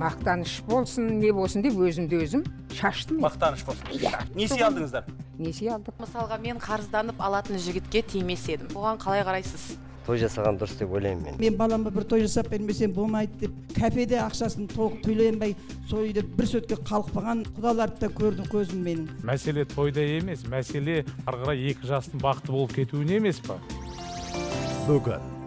Мақтаныш болсын, не болсын деп өзімді өзім шаштым. Мақтаныш болсын. Несие алдыңыздар? Несие алдық. Мысалға мен қарызданып алатын жігітке тимес едім. Оған қалай қарайсыз? Той жасаған дұрыс деп ойлаймын мен. Мен балама бір той жасап бермесем болмайды деп, кафеде ақшасын толық төленбей, сойды бір сөтке қалықпаған құдаларды да көрдім көзім менің. Мәселе тойда емес, мәселе ары қарай екі жастың бақытты болып кетуіне емес па? Бүгін